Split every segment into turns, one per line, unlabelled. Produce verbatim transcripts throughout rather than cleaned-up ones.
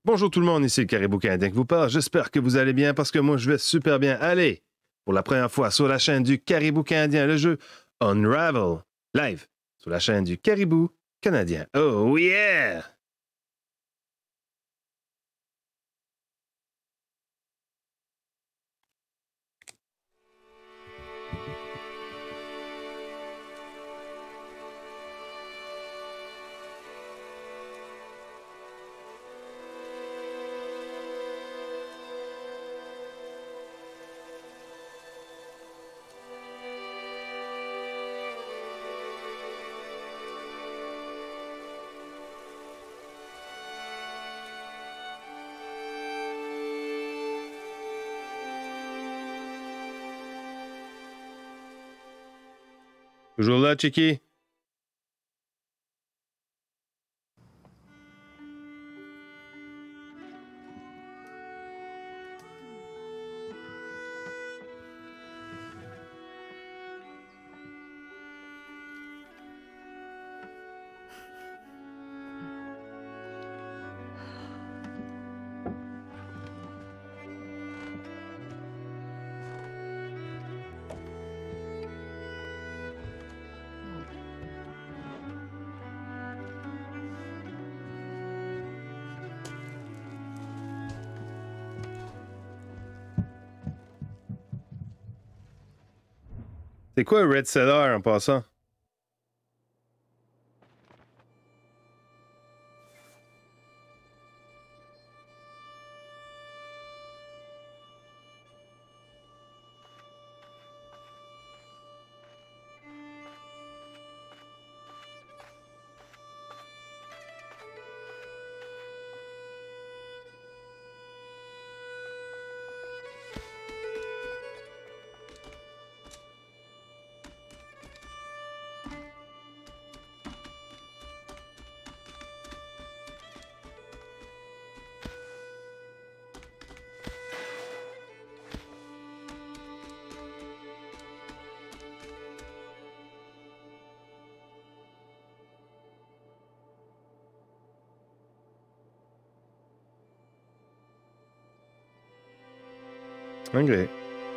Bonjour tout le monde, ici le Caribou Canadien qui vous parle. J'espère que vous allez bien parce que moi je vais super bien. Allez, pour la première fois sur la chaîne du Caribou Canadien, le jeu Unravel, live sur la chaîne du Caribou Canadien. Oh yeah! Toujours là, Chicky? C'est quoi un Red Cellar en passant? Ok.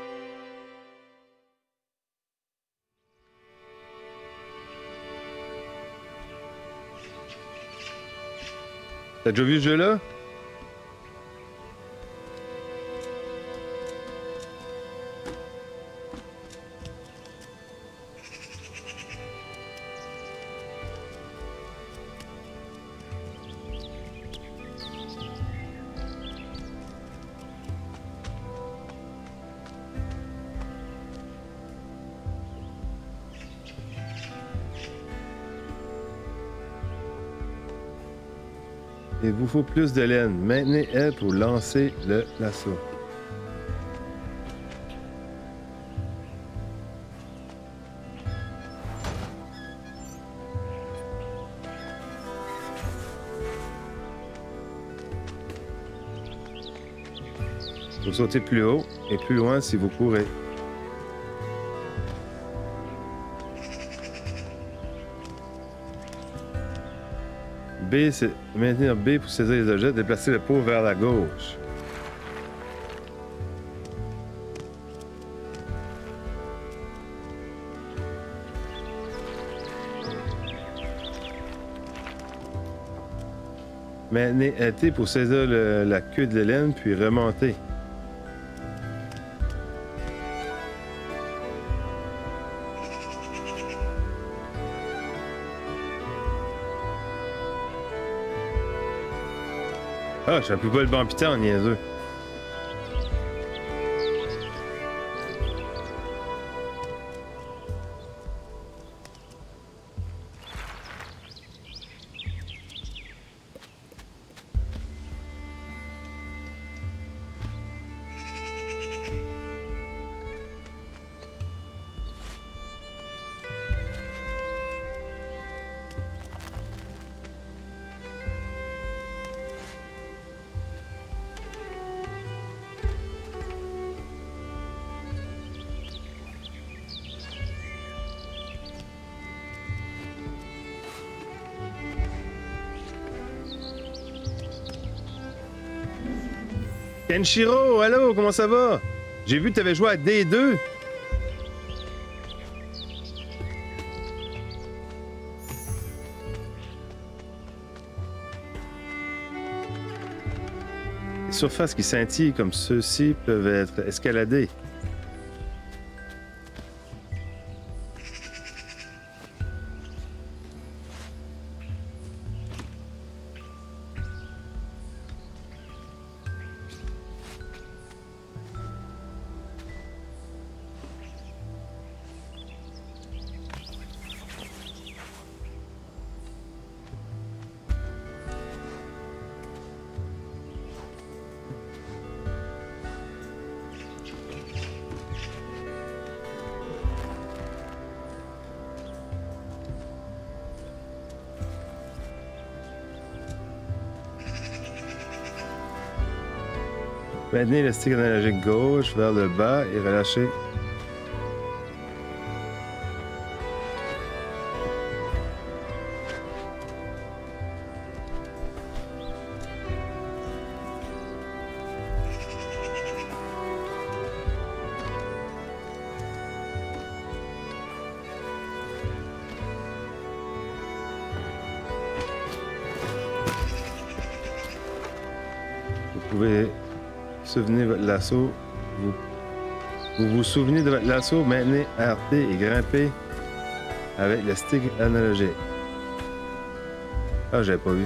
T'as déjà vu ce jeu-là? Il vous faut plus de laine. Maintenez L pour lancer le lasso. Vous sautez plus haut et plus loin si vous courez. B, c'est maintenir B pour saisir les objets, déplacer le pot vers la gauche. Maintenez L T pour saisir le, la queue de l'hélène, puis remonter. Ah, je n'appuie pas le bon piton, niaiseux. Kenshiro, allô, comment ça va? J'ai vu que tu avais joué à D deux. Les surfaces qui scintillent comme ceux-ci peuvent être escaladées. Maintenez le stick analogique gauche vers le bas et relâchez. Vous pouvez souvenez votre lasso. Vous, vous vous souvenez de votre lasso, maintenez R T et grimpez avec le stick analogique. Ah, j'avais pas vu.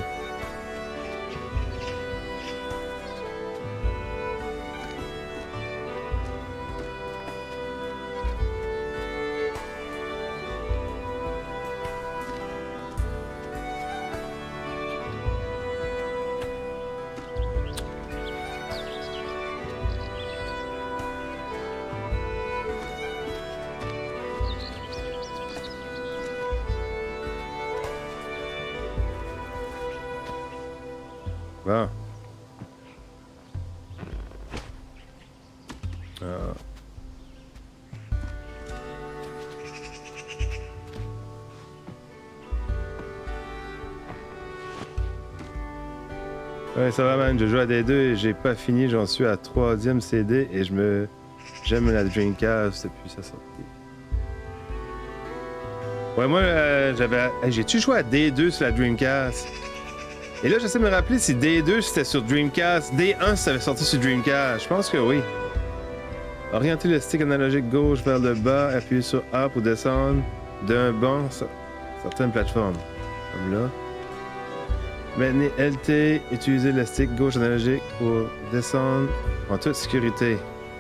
Bon. Ah. Ouais, ça va, man. Je joue à D deux et j'ai pas fini. J'en suis à troisième C D et je me... J'aime la Dreamcast depuis sa sortie. Ouais, moi, euh, j'avais... Hey, j'ai-tu joué à D deux sur la Dreamcast? Et là, j'essaie de me rappeler si D deux c'était sur Dreamcast. D un, ça avait sorti sur Dreamcast. Je pense que oui. Orientez le stick analogique gauche vers le bas. Appuyez sur A pour descendre d'un banc sur certaines plateformes. Comme là. Maintenez L T. Utilisez le stick gauche analogique pour descendre en toute sécurité.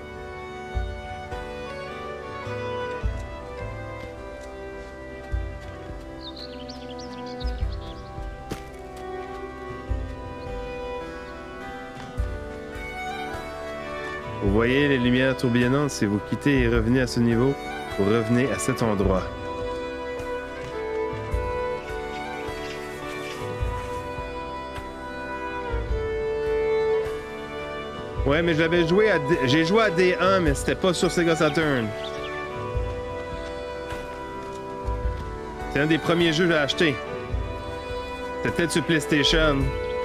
Vous voyez les lumières tourbillonnantes, si vous quittez et revenez à ce niveau, vous revenez à cet endroit. Ouais, mais j'avais joué à D... j'ai joué à D un, mais c'était pas sur Sega Saturn. C'est un des premiers jeux que j'ai acheté. C'était peut-être sur PlayStation.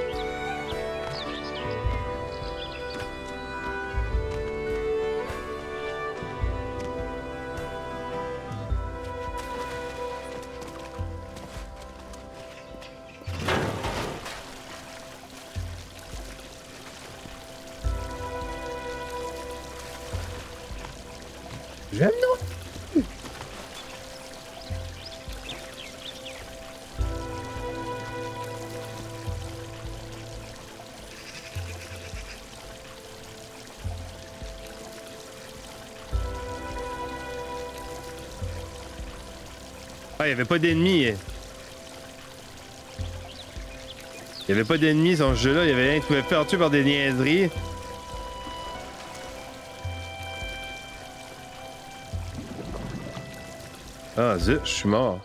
J'aime non. Ah, il n'y avait pas d'ennemis. Il n'y avait pas d'ennemis dans ce jeu-là. Il y avait rien qui pouvait faire tuer par des niaiseries. Ah zut, je suis mort.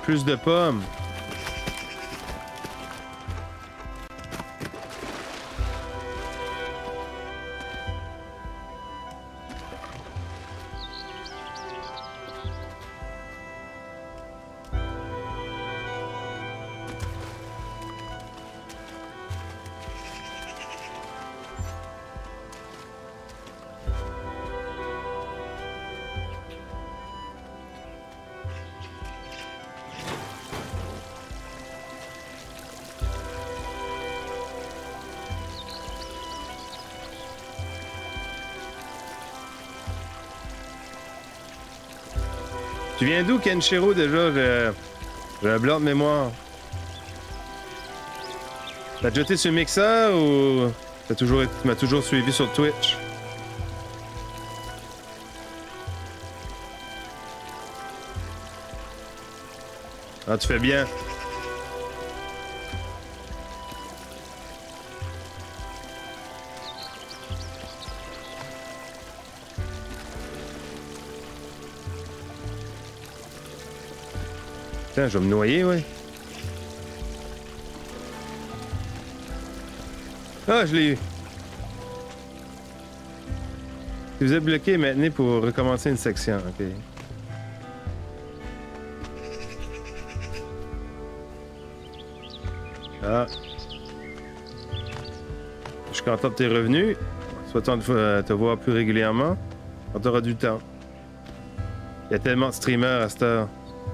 plus de pommes. Tu viens d'où, Kenshiro, déjà? J'ai un blanc de mémoire. T'as déjà été sur le mixeur ou t'as toujours, tu m'as toujours suivi sur Twitch? Ah, tu fais bien. Putain, je vais me noyer, ouais. Ah, je l'ai eu. Si vous êtes bloqué, maintenez pour recommencer une section. Ok. Ah. Je suis content de tes revenus. Souhaitant de te voir plus régulièrement. Quand tu auras du temps. Il y a tellement de streamers à cette heure.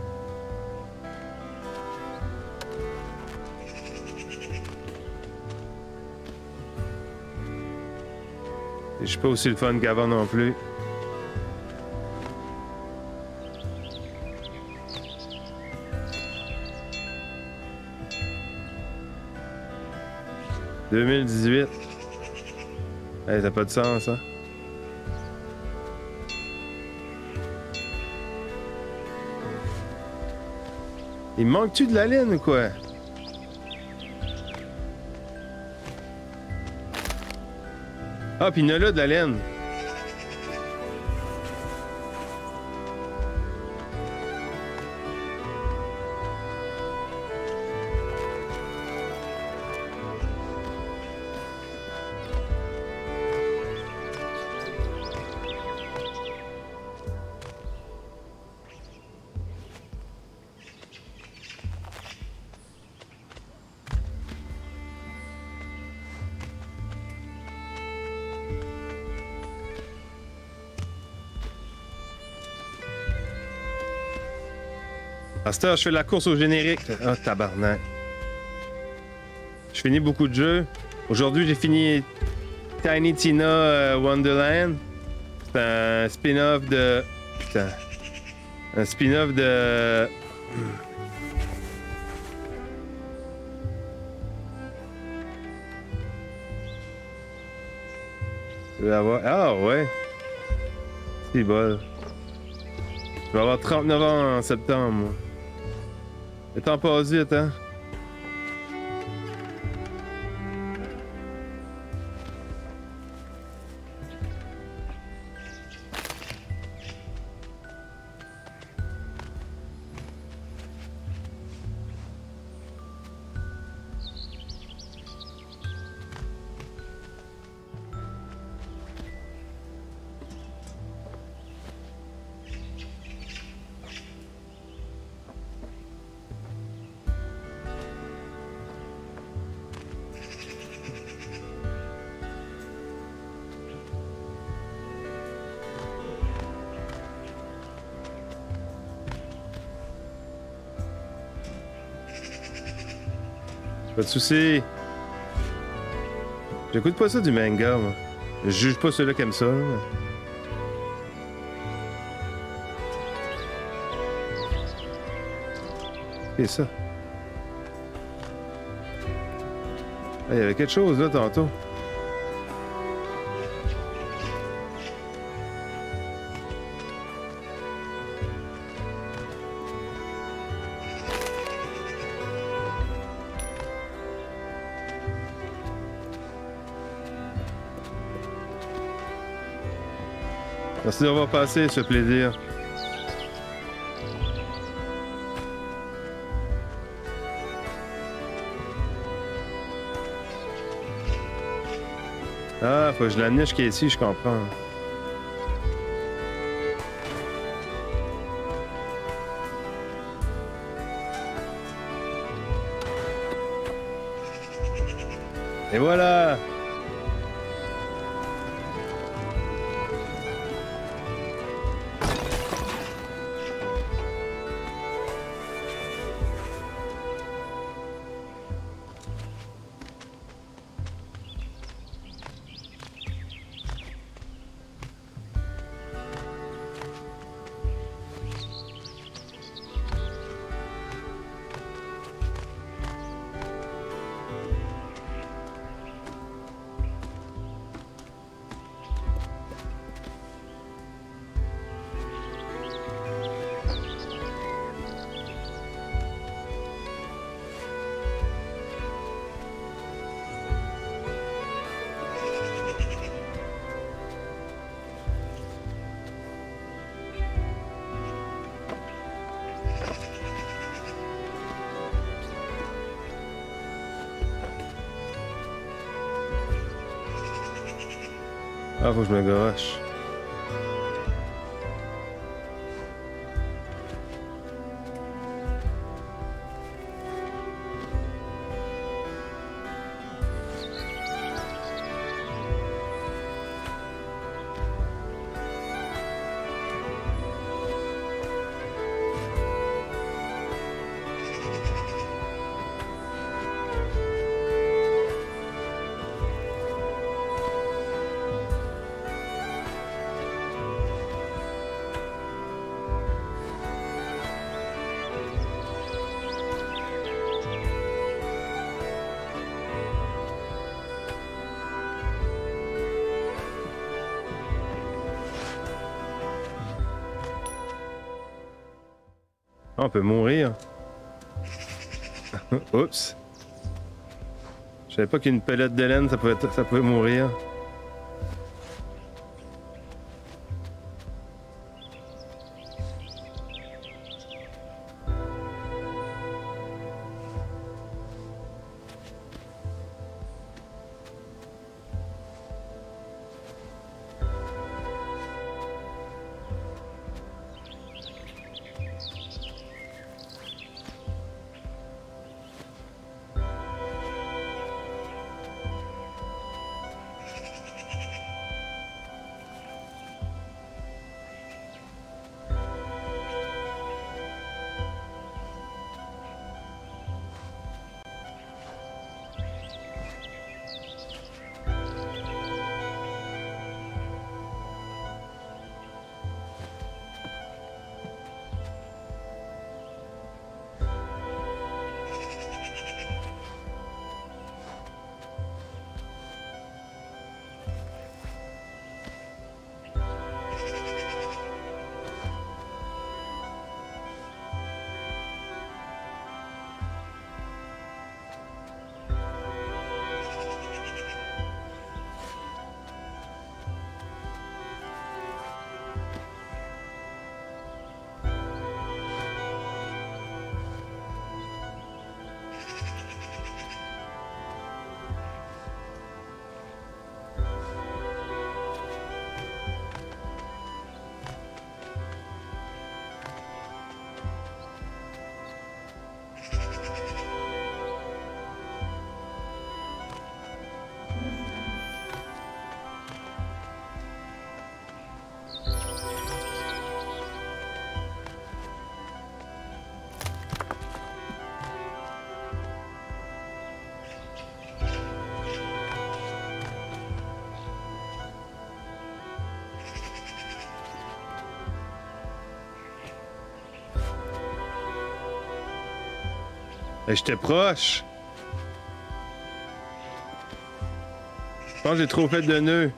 Je suis pas aussi le fun qu'avant non plus. deux mille dix-huit. Hey, ça n'a pas de sens, hein? Il manque-tu de la laine ou quoi? Ah, pis il y en a là de la laine. À cette heure, je fais la course au générique. Ah, oh, tabarnak. Je finis beaucoup de jeux. Aujourd'hui, j'ai fini Tiny Tina euh, Wonderland. C'est un spin-off de... Putain. Un spin-off de... Je vais avoir... Ah, ouais. C'est bon. Je vais avoir trente-neuf ans en septembre, moi. Le temps passe vite, hein? Pas de soucis. J'écoute pas ça du manga, moi. Je juge pas ceux-là qui aiment ça. Là. Qu'est-ce que c'est ça? Ah, il y avait quelque chose là tantôt. Merci d'avoir passé ce plaisir. Ah, faut que je l'amène jusqu'à ici, je comprends. Et voilà! Ah, faut que je me garoche. Ah, on peut mourir. Oups. Je savais pas qu'une pelote de laine, ça pouvait, ça pouvait mourir. Et j'étais proche. Je pense que j'ai trop fait de nœuds.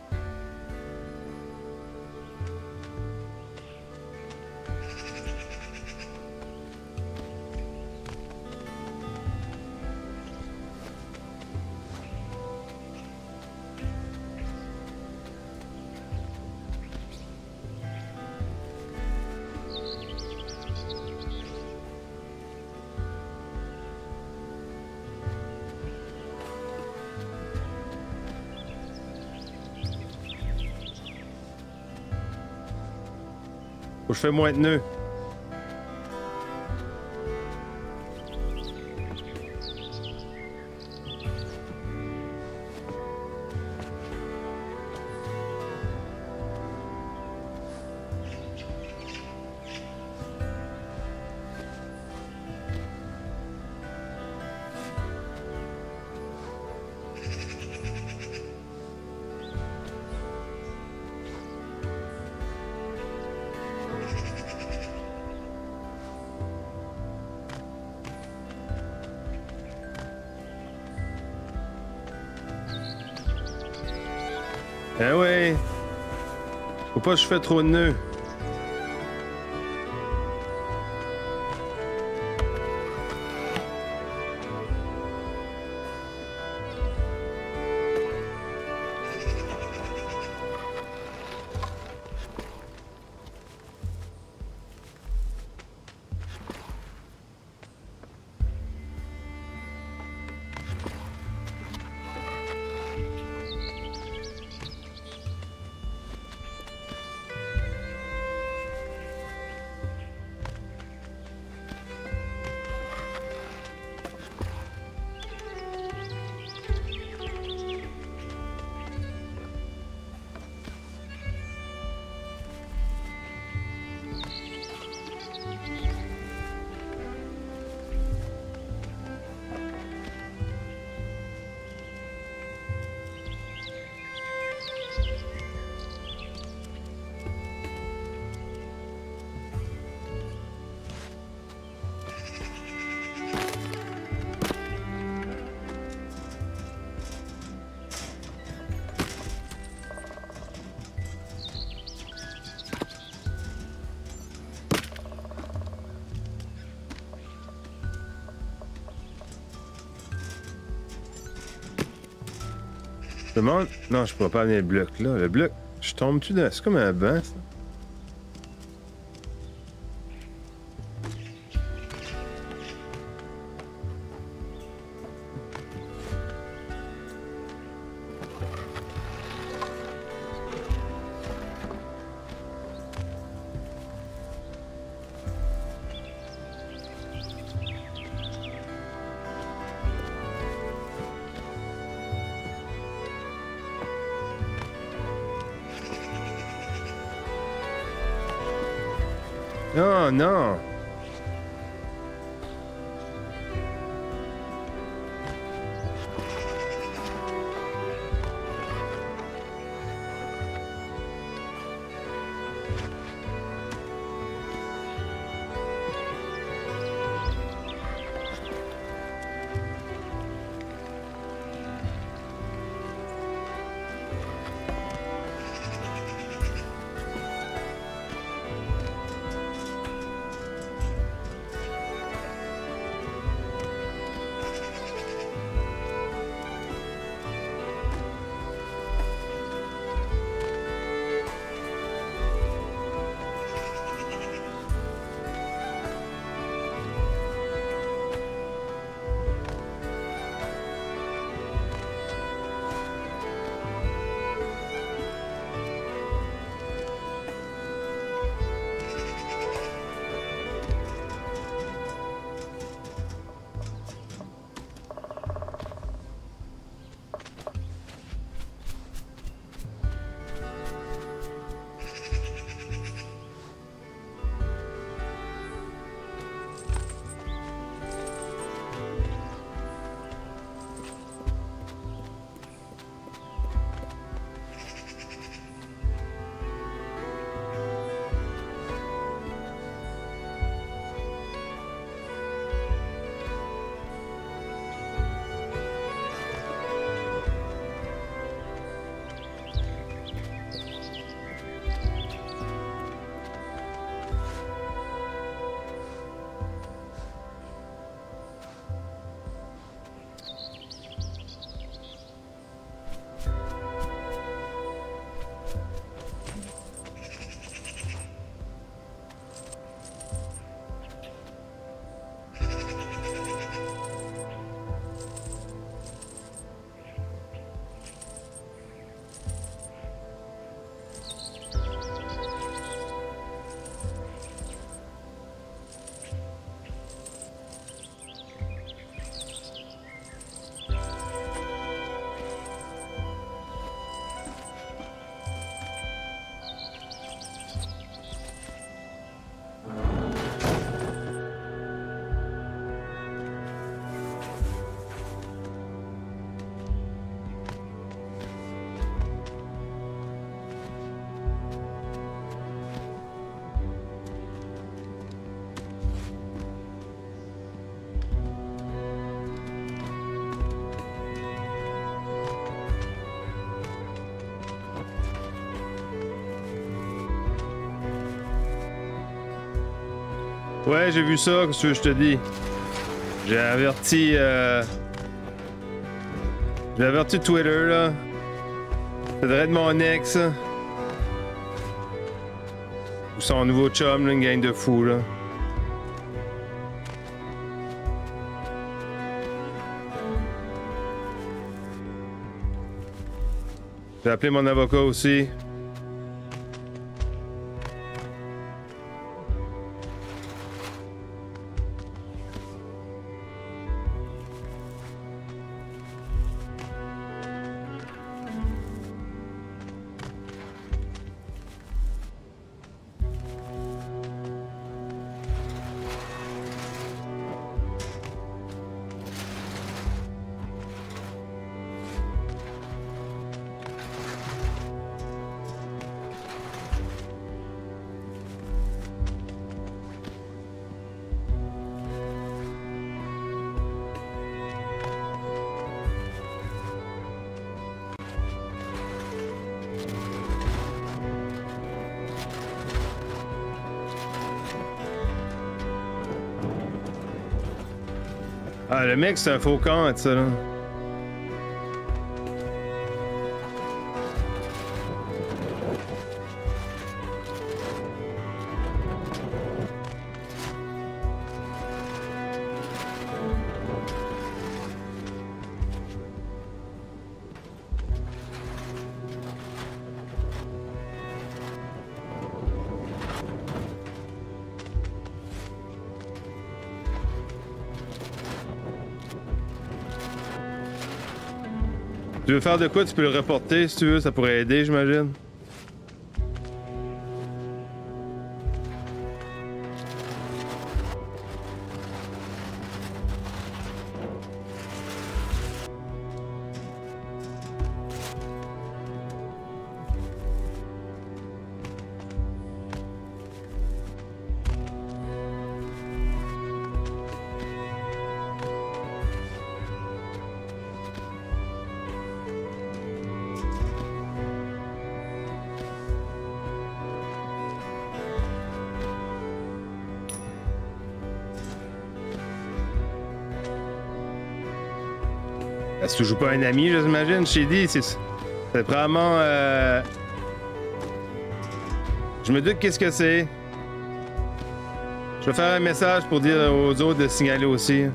Faut que je fais moins de nœuds. Eh ouais! Faut pas que je fais trop de nœuds. Je demande... Non, je pourrais pas amener le bloc là. Le bloc, je tombe-tu dans... C'est comme un banc, ça? Oh non! Ouais, j'ai vu ça, qu'est-ce que je te dis? J'ai averti... Euh... J'ai averti Twitter, là. Ça devrait être mon ex. Ou son nouveau chum, là, une gang de fous, là. J'ai appelé mon avocat aussi. Ah, le mec, c'est un faux camp, ça, là. Tu veux faire de quoi? Tu peux le reporter si tu veux, ça pourrait aider, j'imagine. Si tu joues pas un ami, j'imagine, je t'ai dit, c'est c'est probablement... Euh... Je me doute qu'est-ce que c'est. Je vais faire un message pour dire aux autres de signaler aussi.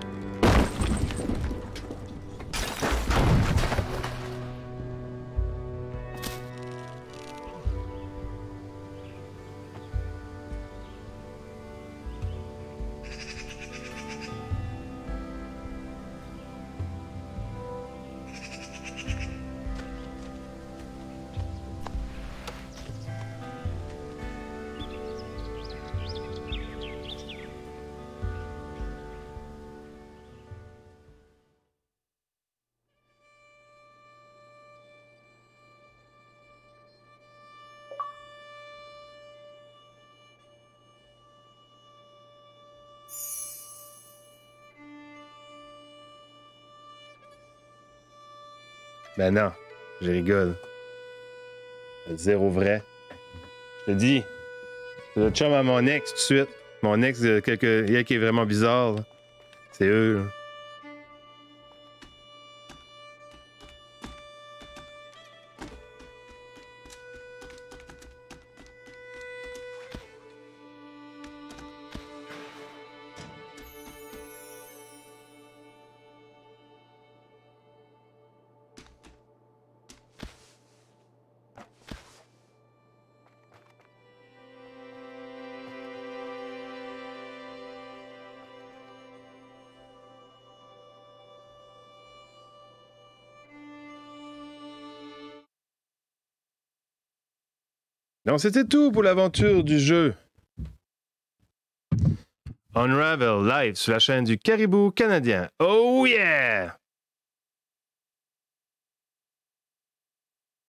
Ben non, je rigole. Zéro vrai. Je te dis, c'est le chum à mon ex tout de suite. Mon ex, quelque... il y a qui est vraiment bizarre. C'est eux. Là. Donc c'était tout pour l'aventure du jeu. Unravel live sur la chaîne du Caribou canadien. Oh yeah!